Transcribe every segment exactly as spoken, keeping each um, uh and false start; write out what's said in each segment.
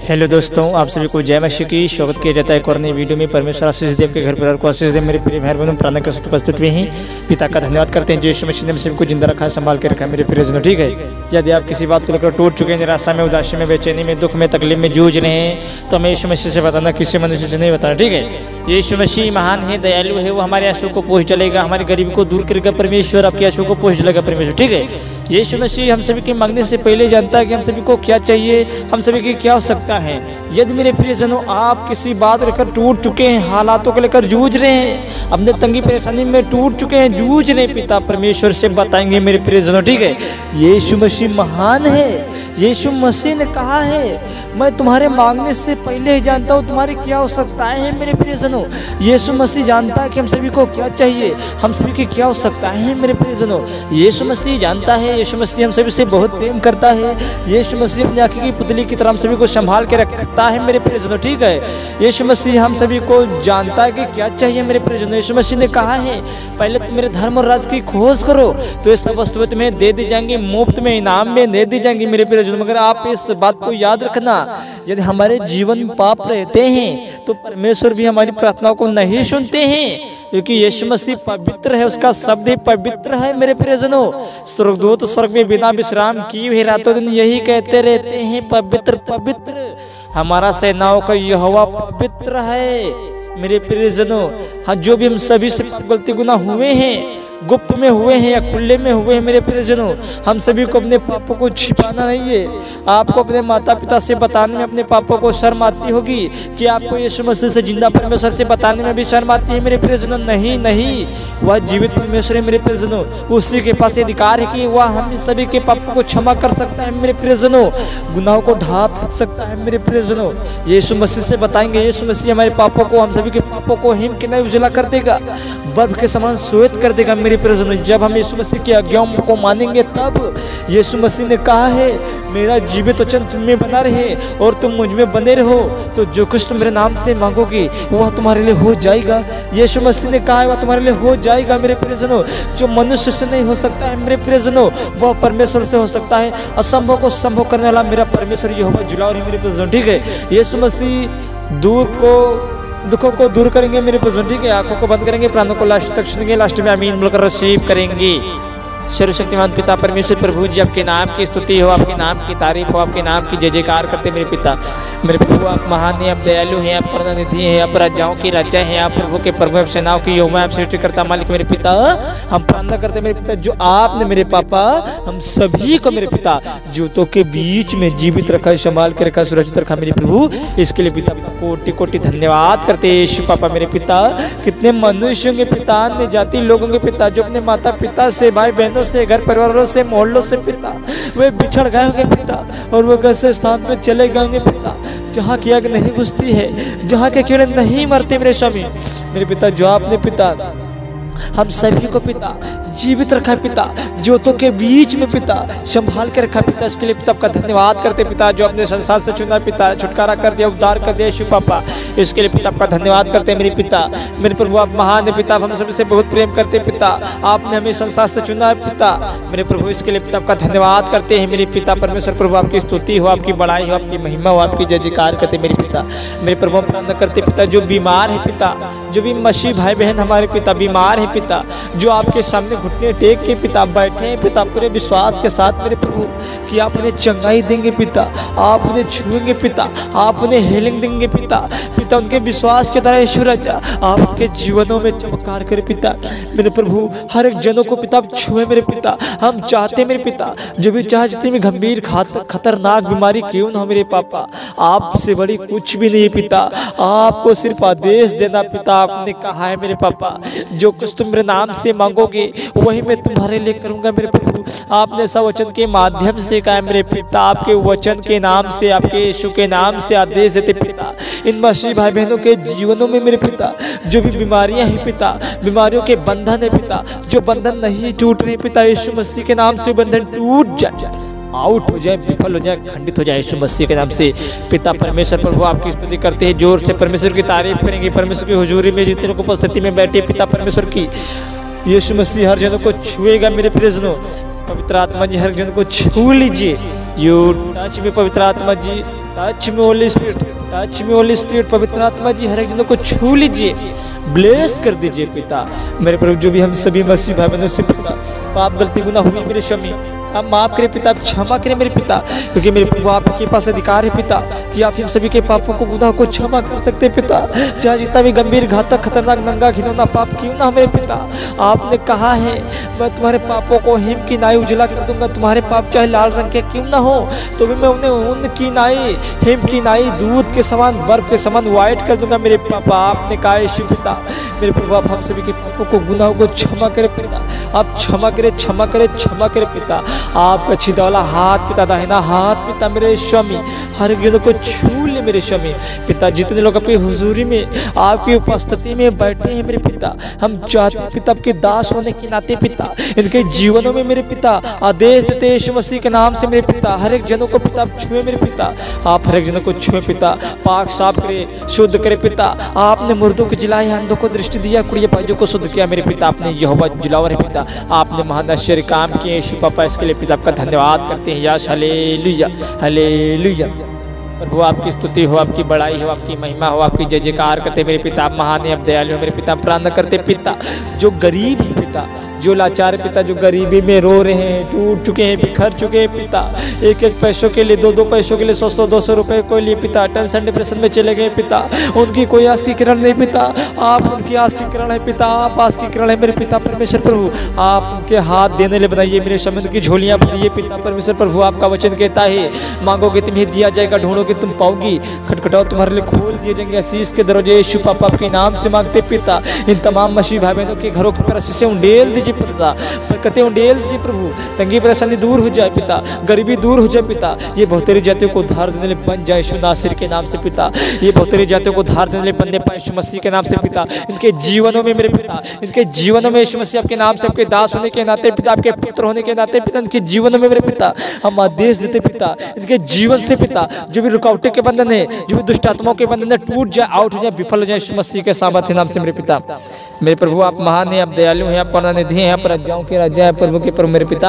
Hello दोस्तों, आप सभी को जय मसीह की स्वागत किया जाता है एक और नई वीडियो में। परमेश्वर आशीष देव के घर परिवार को आशीष देव। मेरे प्रिय भाई बहनों, प्रार्थना के साथ उपस्थित हुए हैं। पिता का धन्यवाद करते हैं जो यीशु मसीह ने सभी को जिंदा रखा है, संभाल के रखा है। मेरे प्रियजनों, ठीक है, यदि आप किसी बात को लेकर टूट चुके हैं, निराशा में, उदासी में, बेचैनी में, दुख में, तकलीफ में जूझ रहे हैं, तो हमें यीशु मसीह से बताना, किसी मनुष्य से नहीं बताना, ठीक है। यीशु मसीह महान है, दयालु है, वो हमारे आंसू को पोंछ डालेगा, हमारी गरीबी को दूर करेगा परमेश्वर, आपके आंसू को पोंछ डालेगा परमेश्वर, ठीक है। यीशु मसीह हम सभी के मांगने से पहले जानता है कि हम सभी को क्या चाहिए, हम सभी की क्या आवश्यकता है। यदि मेरे प्रियजनों आप किसी बात लेकर टूट चुके हैं, हालातों को लेकर जूझ रहे हैं, अपने तंगी परेशानी में टूट चुके हैं, जूझ रहे हैं, पिता परमेश्वर से बताएंगे मेरे प्रियजनों, ठीक है। यीशु मसीह महान है। यीशु मसीह ने कहा है, मैं तुम्हारे मांगने से पहले ही जानता हूँ तुम्हारी क्या आवश्यकताएं हैं मेरे प्रियजनों। यीशु मसीह जानता है कि हम सभी को क्या चाहिए, हम सभी की क्या आवश्यकताएं हैं मेरे प्रियजनों। यीशु मसीह जानता है, यीशु मसीह हम सभी से बहुत प्रेम करता है। यीशु मसीह अपनी आंखों की पुतली की तरह हम सभी को संभाल के रखता है मेरे प्रियजनों, ठीक है। यीशु मसीह हम सभी को जानता है कि क्या चाहिए मेरे प्रियजनों। यीशु मसीह ने कहा है, पहले तुम मेरे धर्म और राज की खोज करो तो ये सब वस्तुएं तुम्हें दे दी जाएंगी, मुफ्त में, इनाम में दे दी जाएंगी मेरे प्रियजनों। मगर आप इस बात को याद रखना, यदि हमारे जीवन में पाप रहते हैं तो परमेश्वर भी हमारी प्रार्थनाओं को नहीं सुनते हैं, क्योंकि यीशु मसीह पवित्र है, उसका शब्द ही पवित्र है मेरे प्रियजनों। स्वर्गदूत स्वर्ग में बिना विश्राम किए हुए रातों दिन यही कहते रहते हैं, पवित्र पवित्र हमारा सेनाओं का यहोवा पवित्र है मेरे प्रियजनों। हाँ, जो भी हम सभी से गलती गुनाह हुए हैं, गुप्त में हुए हैं या खुले में हुए हैं मेरे प्रियजनों, हम सभी को अपने पापों को छिपाना नहीं है। आपको अपने माता पिता से बताने में अपने पापों को शर्म आती होगी कि आपको यीशु मसीह से जिंदा परमेश्वर से बताने में भी शर्म आती है मेरे प्रियजनों। नहीं नहीं, वह जीवित परमेश्वर है मेरे प्रियजनों। उसी के पास अधिकार है कि वह हम सभी के पापों को क्षमा कर सकता है मेरे प्रियजनों, गुनाहों को ढांप सकता है मेरे प्रियजनों। यीशु मसीह से बताएंगे, यीशु मसीह हमारे पापों को, हम सभी के पापों को हिम के नहीं उजला कर देगा, बर्फ के समान श्वेत कर देगा मेरे प्रियजनों। जब हम यीशु मसीह की आज्ञाओं को मानेंगे तब यीशु मसीह ने कहा है, मेरा जीवित वचन तुम में बना रहे और तुम मुझ में बने रहो तो जो कुछ तुम मेरे नाम से मांगोगे वह तुम्हारे लिए हो जाएगा। यीशु मसीह ने कहा है, वह तुम्हारे लिए हो जाएगा मेरे प्रियजनों। जो मनुष्य से नहीं हो सकता है मेरे प्रियजनों, वह परमेश्वर से हो सकता है। असंभव को संभव करने वाला मेरा परमेश्वर यहोवा जुलावर है मेरे प्रियजनों, ठीक है। यीशु मसीह दूर को दुखों को दूर करेंगे मेरे प्रियजनों, ठीक है। आंखों को बंद करेंगे, प्राणों को लास्ट तक सुनेंगे, लास्ट में आमीन बोलकर रिसीव करेंगे। सर्वशक्तिमान पिता परमेश्वर प्रभु जी, आपके नाम की स्तुति हो, आपके नाम की तारीफ हो, आपके नाम की जय जयकार करते मेरे पिता। मेरे प्रभु आप महान हैं, आप दयालु हैं, आप करुणानिधि हैं, आप राजाओं की राजा हैं, आप प्रभु के प्रभु, आप सेनाओं की यहोवा, आप सृष्टिकर्ता मालिक मेरे पिता। हम प्रार्थना करते मेरे पिता, जो आपने मेरे पापा हम सभी को मेरे पिता जूतों के बीच में जीवित रखा, संभाल के रखा, सुरक्षित रखा मेरे प्रभु, इसके लिए पिता कोटि कोटि धन्यवाद करते यीशु पापा मेरे पिता। कितने मनुष्यों के पिता, अन्य जाति लोगों के पिता, जो अपने माता पिता से, भाई बहनों से, घर परिवारों से, मोहल्लों से पिता वे बिछड़ गए होंगे पिता, और वो कैसे स्थान में चले गए होंगे पिता जहाँ की आग नहीं बुझती है, जहाँ के कीड़े नहीं मरते मेरे स्वामी मेरे पिता। जो आपने पिता हम सभी को पिता जीवित रखा पिता, ज्योतों के बीच में पिता संभाल के रखा पिता, इसके लिए पिता आपका धन्यवाद करते पिता। जो अपने संसार से चुना पिता, छुटकारा कर दिया, उद्धार कर दिया यीशु पापा, इसके लिए पिता आपका धन्यवाद करते हैं मेरे पिता। मेरे प्रभु आप महान है पिता, हम सभी से बहुत प्रेम करते पिता, आपने हमें संसार से चुना है पिता मेरे प्रभु, इसके लिए पिता आपका धन्यवाद करते हैं मेरे पिता परमेश्वर प्रभु। आपकी स्तुति हो, आपकी बड़ाई हो, आपकी महिमा हो, आपकी जय जयकार करते मेरे पिता। मेरे प्रभु हम प्रार्थना करते पिता, जो बीमार है पिता, जो भी मसीह भाई बहन हमारे पिता बीमार है पिता, जो आपके सामने घुटने टेक के पिता बैठे हैं पिता, पूरे विश्वास के साथ मेरे प्रभु कि आप उन्हें चंगाई देंगे पिता, आप उन्हें छुएंगे पिता, आप उन्हें हीलिंग देंगे पिता पिता उनके विश्वास के द्वारा ईश्वर आप उनके जीवनों में चमत्कार करे पिता मेरे प्रभु। हर एक जनों को पिता छुए मेरे पिता, हम चाहते मेरे पिता, जो भी चाहे जितनी भी गंभीर खतरनाक बीमारी क्यों न हो मेरे पापा, आपसे बड़ी कुछ भी नहीं पिता, आपको सिर्फ आदेश देना पिता। आपने कहा है मेरे पापा, जो कुछ तुम मेरे नाम से मांगोगे वही मैं तुम्हारे लिए करूंगा मेरे प्रभु। आपने सब वचन के माध्यम से कहा है मेरे पिता, आपके वचन के नाम से, आपके यीशु के नाम से आदेश देते पिता इन मसीह भाई बहनों के जीवनों में मेरे पिता, जो भी बीमारियां हैं पिता, बीमारियों के बंधन है पिता, जो बंधन नहीं टूट रहे पिता, यीशु मसीह के नाम से बंधन टूट जाए, आउट हो जाए, विफल हो जाए, खंडित हो जाए यीशु मसीह के नाम से पिता परमेश्वर प्रभु। आपकी स्तुति करते हैं, जोर से परमेश्वर की तारीफ करेंगे। परमेश्वर की हुजूरी में जितने को उपस्थिति में बैठे पिता परमेश्वर की, यीशु मसीह हर जनों को छुएगा मेरे प्रियजनों। पवित्र आत्मा जी हर जन को छू लीजिए, यू टच में पवित्र आत्मा जी टच में होली स्पिरिट, टच में होली स्पिरिट। पवित्र आत्मा जी हर एक जनों को छू लीजिए, ब्लेस कर दीजिए पिता। मेरे प्रभु जो भी हम सभी मसीह भाई बहनों से पिता पाप गलती गुनाह हुई मेरे क्षमी आप माफ करें पिता, क्षमा करें मेरे पिता, क्योंकि मेरे प्रभु आपके पास अधिकार है पिता कि आप हम सभी के पापों को गुनाह को क्षमा कर सकते हैं पिता। चाहे जितना भी गंभीर घातक खतरनाक नंगा घिनौना पाप क्यों ना हो मेरे पिता, आपने कहा है मैं तुम्हारे पापों को हिम की नाई उजला कर दूंगा। तुम्हारे पाप चाहे लाल रंग के क्यों ना हो तो भी मैं उन्हें उनकी नाई हिम की नाई दूध के समान बर्फ के समान व्हाइट कर दूंगा मेरे पापा। आपने कहा है शिव पिता मेरे प्रभु आप हम सभी के पापों को गुनाहों को क्षमा करें पिता, आप क्षमा करें क्षमा करें क्षमा करें पिता। आपका छीदा वाला हाथ पिता, दाहिना हाथ पिता मेरे स्वामी हर गिनों को छू ले मेरे स्वामी पिता। जितने लोग अपनी हुजूरी में आपकी उपस्थिति में बैठे हैं मेरे पिता, हम चाहते हैं पिता आपके दास होने के नाते पिता इनके जीवनों में मेरे पिता आदेश देते यीशु मसीह के नाम से मेरे पिता हर एक जनों को पिता छुए मेरे पिता, आप हर एक जनों को छुए पिता, पाक साफ करे शुद्ध करे पिता। आपने मुर्दों को जिलाए, अंधों को दृष्टि दिया, कुड़िए पाइजों को शुद्ध किया मेरे पिता। आपने यहोवा जिलावर है पिता, आपने महान आश्चर्य काम किए यीशु पापा, इसके लिए पिता आपका धन्यवाद करते हैं। यश हालेलुया हालेलुया। प्रभु आपकी स्तुति हो, आपकी बड़ाई हो, आपकी महिमा हो, आपकी जय जयकार करते मेरे पिता। आप महान है, आप दयालु हो मेरे पिता। प्रार्थना करते पिता जो गरीब है पिता, जो लाचार पिता, जो गरीबी में रो रहे हैं, टूट चुके हैं, बिखर चुके हैं पिता, एक एक पैसों के लिए दो दो पैसों के लिए सौ सौ दो सौ रुपए को लिए पिता टेंशन डिप्रेशन में चले गए पिता, उनकी कोई आस की किरण नहीं पिता, आप उनकी आस की किरण है पिता, आप आस की किरण है मेरे पिता परमेश्वर प्रभु। आप उनके हाथ देने ले बनाइए मेरे समय की झोलियां भरिए पिता परमेश्वर प्रभु। आपका वचन कहता है मांगोगे तुम्हें दिया जाएगा, ढूंढोगे तुम पाओगी, खटखटाओ तुम्हारे लिए खोल दिए जाएंगे। आशीष के दरवाजे यीशु पापा आपके नाम से मांगते पिता। इन तमाम मसीह भाई बहनों के घरों के पर आशीष उंडेल दीजिए पिता, बरकतें उंडेल दीजिए प्रभु। तंगी परेशानी दूर हो जाए पिता, गरीबी दूर हो जाए पिता। ये बहुतेरी जातियों को उद्धार देने ले बन जाए यीशु नासिर के नाम से पिता। ये बहुतेरी जातियों को उद्धार देने ले बनने पाए यीशु मसीह के नाम से पिता। इनके जीवनों में मेरे पिता, इनके जीवनों में यीशु मसीह आपके नाम से, आपके दास होने के नाते पिता, आपके पुत्र होने के नाते पिता, इनके जीवनों में मेरे पिता हम आदेश देते पिता, इनके जीवन से पिता जो भी रुकावटें के बंधन है, जो भी दुष्ट आत्माओं के बंधन है, टूट जाए, आउट हो जाए, विफल हो जाए यीशु मसीह के सामर्थ्य नाम से मेरे पिता। मेरे प्रभु आप महान हैं, आप दयालु हैं, आप करुणानिधि हैं, आप राजाओं के राजा है, प्रभु के प्रभु मेरे पिता।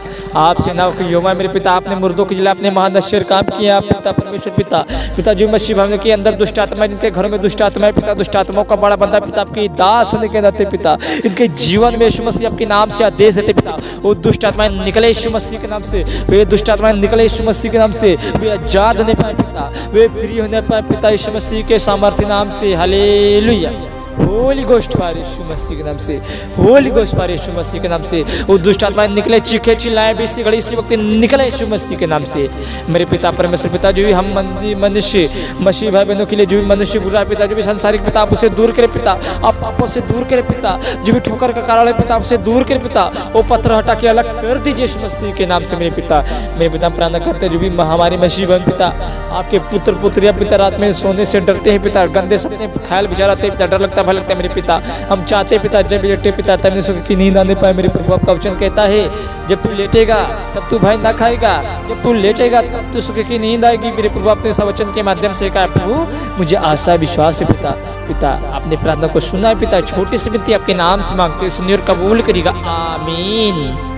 आप सेनाओं के यहोवा मेरे पिता, आपने मुर्दों के जिला अपने महान आश्चर्य काम किया पिता परमेश्वर पिता। पिता जो मसीह भावना के अंदर दुष्ट आत्मा, जिनके घरों में दुष्ट आत्मा है पिता, दुष्ट आत्माओं का बड़ा बंदा पिता आपके दास होने के नाते पिता, इनके जीवन में यीशु मसीह आपके नाम से आदेश देते पिता। वो दुष्ट आत्माएं निकले यीशु मसीह के नाम से, वे दुष्ट आत्माएं निकले यीशु मसीह के नाम से, वे आजाद होने पाए पिता, वे फ्री होने पाए पिता यीशु मसीह के सामर्थ्य नाम से। हालेलुया। होली गोस्ट पार यीशु मसीह के नाम से, होली गोस्ट पार यीशु मसीह के नाम से। वो दुष्ट आत्माएं निकले, चीखे चिल्लाए भी इसी घड़ी इसी वक्त निकले यीशु मसीह के नाम से मेरे पिता परमेश्वर पिता। जो भी हम मनुष्य मसीह भाई बहनों के लिए जो भी मनुष्य बुरा है पिता, जो भी संसारिक पिता आप उसे दूर करे पिता, आप पापों से दूर करे पिता, जो भी ठोकर का कारण है पिता आपसे दूर करे पिता, वो पत्थर हटा के अलग कर दीजिए यीशु मसीह के नाम से मेरे पिता। मेरे पिता प्रार्थना करते हैं जो भी हमारी मसीह बहन पिता, आपके पुत्र पुत्रिया पिता रात में सोने से डरते हैं पिता, गंदे सपने ख्याल विचार आते हैं पिता, डर लगता भय लगता है मेरे पिता। हम चाहते पिता जब लेटे पिता तब सुख की नींद आने पाए मेरे प्रभु। आपका वचन कहता है जब तू लेटेगा तब तू भाई ना खाएगा, जब तू लेटेगा तब तू सुख की नींद आएगी मेरे प्रभु। आपने इस वचन के माध्यम से कहा प्रभु मुझे आशा विश्वास है पिता। पिता आपने प्रार्थना को सुना है पिता, छोटी सी विनती आपके नाम से मांगते सुनिए और कबूल करेगा, आमीन।